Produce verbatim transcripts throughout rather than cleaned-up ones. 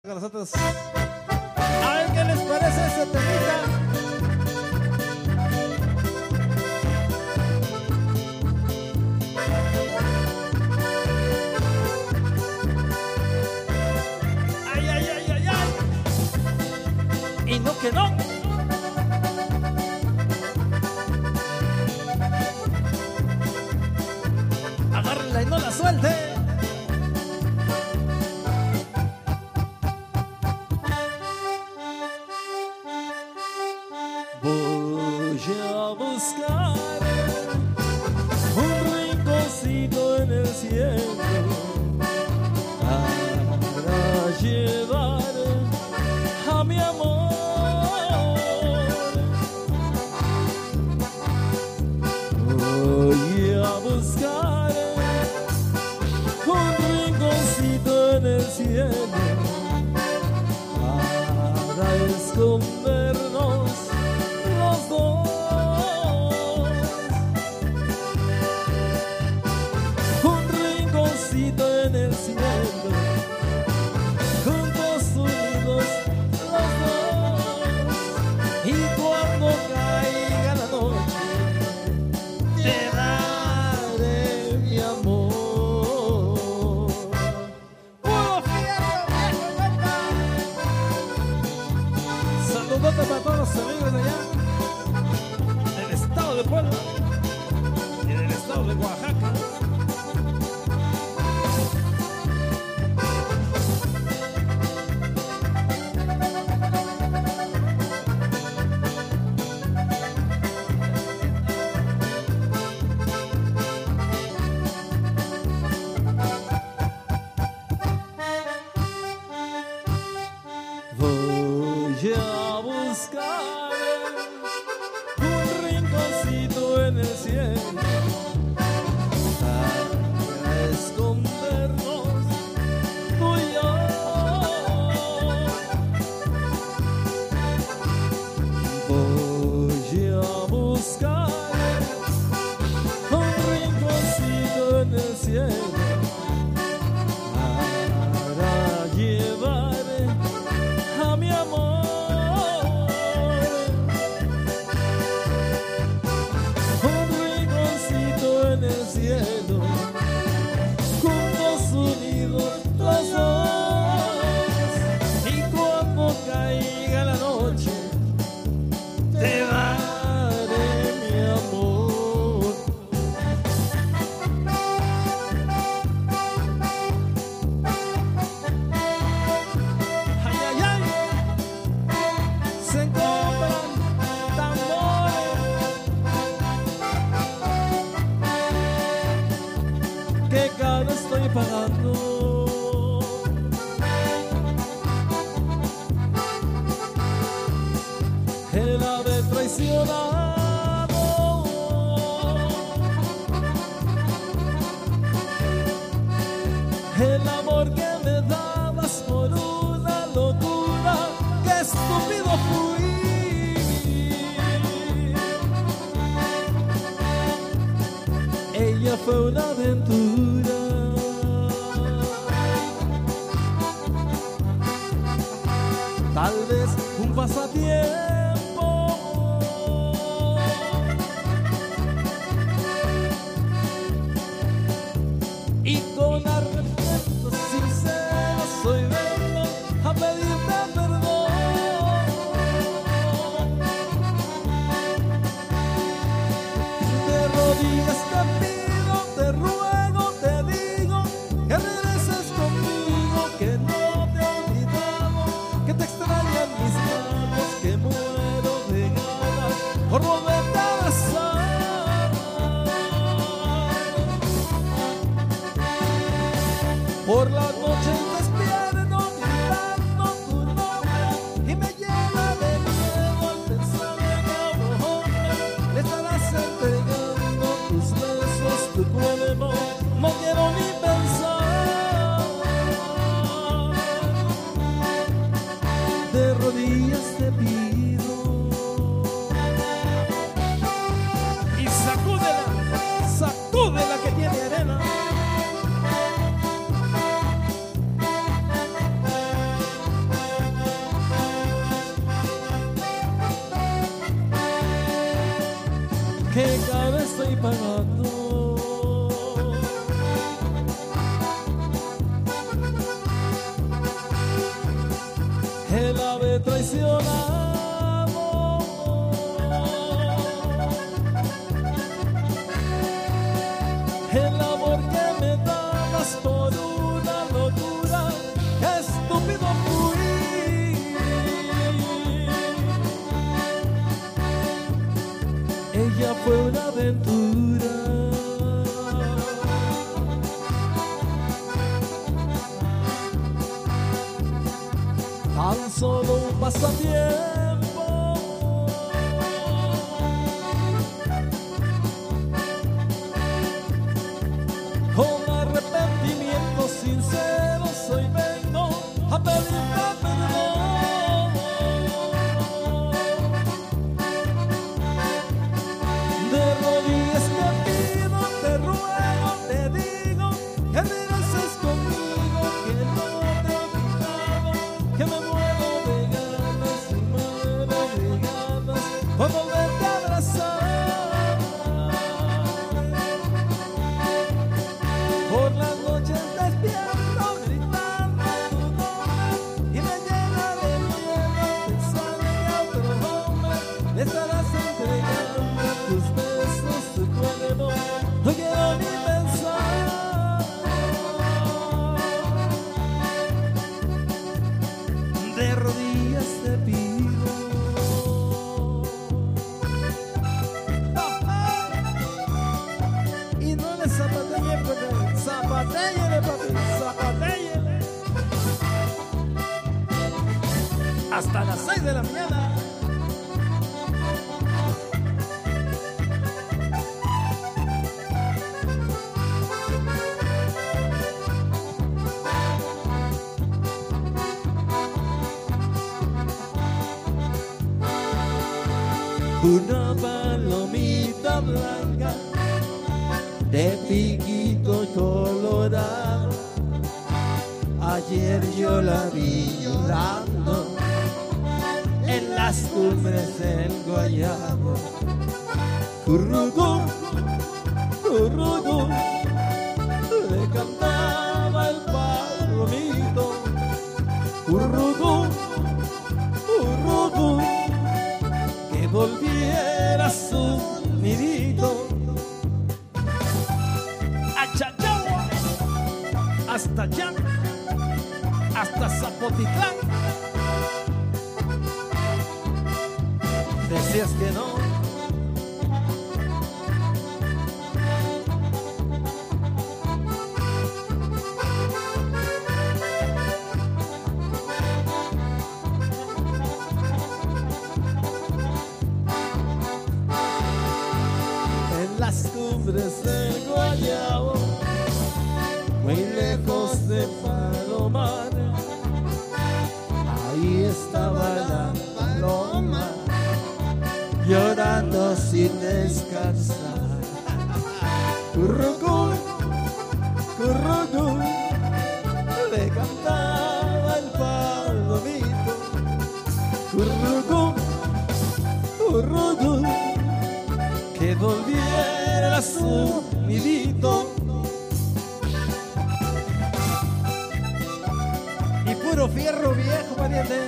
Con nosotros. A ver qué les parece ese temita. Ay, ay, ay, ay, ay. Y no que no. Agárrenla y no la suelte. Voy a buscar un rinconcito en el cielo para llevar a mi amor. Voy a buscar un rinconcito en el cielo para escondernos los dos. Un rinconcito en el cielo, juntos unidos los dos. Y cuando caiga la noche, te daré mi amor. ¡Puro fierro, viejo, compa! Saludos para todos los amigos de allá del estado de Puebla y del estado de Oaxaca. Voy a buscar un rinconcito en el cielo para escondernos tú y yo. Voy a buscar un rinconcito en el cielo para llevar a mi amor. Un rinconcito en el cielo, juntos unidos los dos. Y cuando caiga la noche, te daré mi amor. Ay, ay, ay. Se compran tambores que caro estoy pagando. El haber traicionado el amor que me dabas por una locura. ¡Qué estúpido fui! Ella fue una aventura, tal vez un pasatiempo, y con arrepiento sincero soy vengo a pedirte perdón. De rodillas te pido, te ruego, te digo que regreses conmigo, que no te he olvidado, que te extrañan mis manos, que muero de ganas por volverte a besar. Por las noches despierto gritando tu nombre y me llena de miedo al pensar que a un hombre le estarás entregando tus besos, tu cuerpo. No quiero ni pensar. De rodillas te pido y sacúdela, sacúdela que tiene arena. el ave traicionado. El amor que me dabas por una locura, qué estúpido fui. Ella fue una aventura, tan solo un pasatiempo. Con arrepentimiento sincero hoy vengo a pedirte perdón. De rodillas te pido, te ruego, te digo que regreses conmigo, que no te he olvidado, que me muero de ganas, me muero de ganas por volverte a abrazar. Por las noches despierto gritando tu nombre y me llena de miedo pensar que a otro hombre le estarás entregando tus besos, tu cuerpo. No quiero ni pensar. De rodillas te pido. Y no le zapatelle, porque zapatelle, papi, zapatelle. Hasta las seis de la mañana. Una palomita blanca de piquito colorado, ayer yo la vi llorando en las cumbres del guayabo. Currucú, currucú, le cantaba el palomito. Currucú, currucú, que volviera a su nidito. Achachagua, hasta allá, hasta Zapotitlán. Decías que no. En las cumbres del guayabo, muy lejos de Palomar, ahí estaba la paloma llorando sin descansar. Currucú, currucú, le cantaba el palomito. Currucú, currucú, que volviera a su nidito. Y puro fierro viejo, pariente.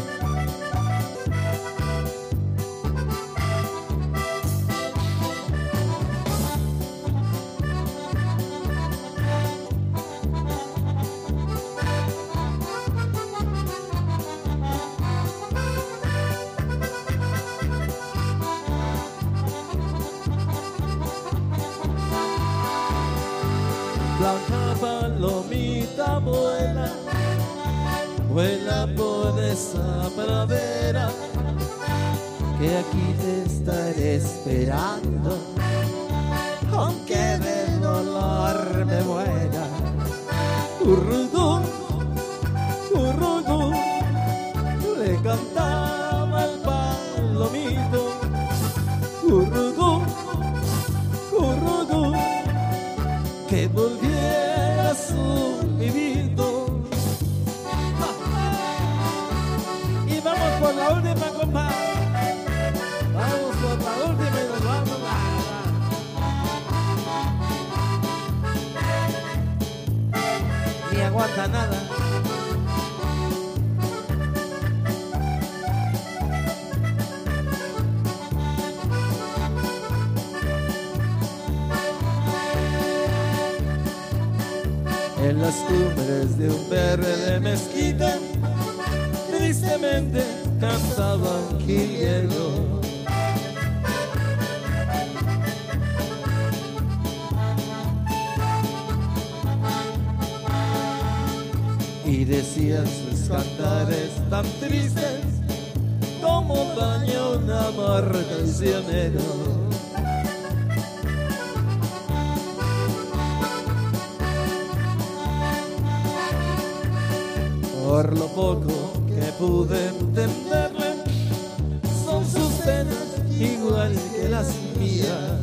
Blanca palomita vuela, vuela por esa pradera, que aquí te estaré esperando, aunque del dolor me muera. Currucú, currucú, le cantaba el palomito. Currucú, currucú, que volviera a su nidito. Y vamos por la última, compadre. Vamos por la última y nos vamos. Ni aguanta nada. en las cumbres de un verde mezquita, tristemente cantaba un jilguero. Y decían sus cantares tan tristes como baña un amor traicionero. Por lo poco que pude entenderle, son sus penas igual que las mías.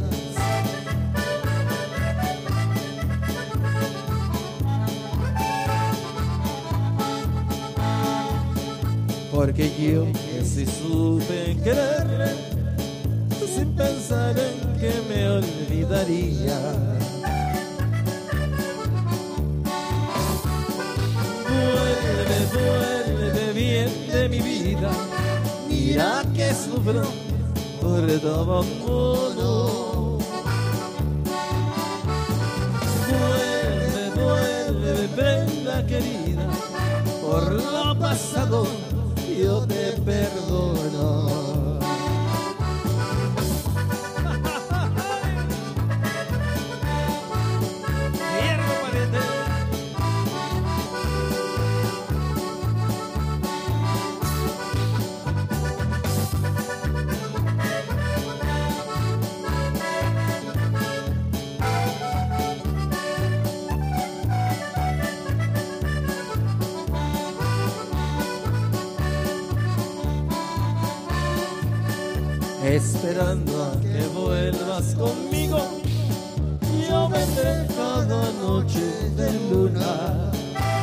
Porque yo que sí supe quererle, sin pensar en que me olvidaría. Vuelve, vuelve bien de mi vida, mira que sufro por tu abandono. Vuelve, vuelve, prenda querida, por lo pasado yo te perdono. Esperando a que vuelvas conmigo, yo vendré cada noche de luna.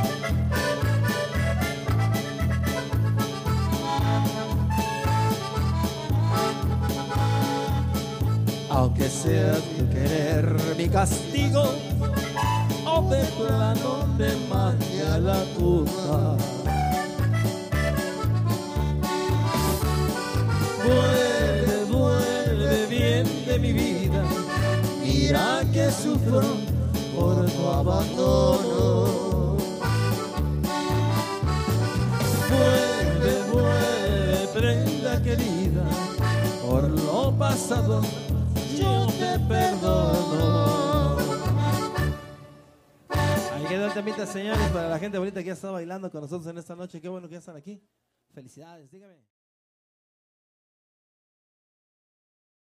Aunque sea tu querer mi castigo, o de plano me mande a la tumba. Vuelve, vuelve bien de mi vida, mira que sufro por tu abandono. Vuelve, vuelve, prenda querida, por lo pasado yo te perdono. Ahí quedó el temita, señores, para la gente bonita que ya está bailando con nosotros en esta noche. Qué bueno que ya están aquí. Felicidades, dígame.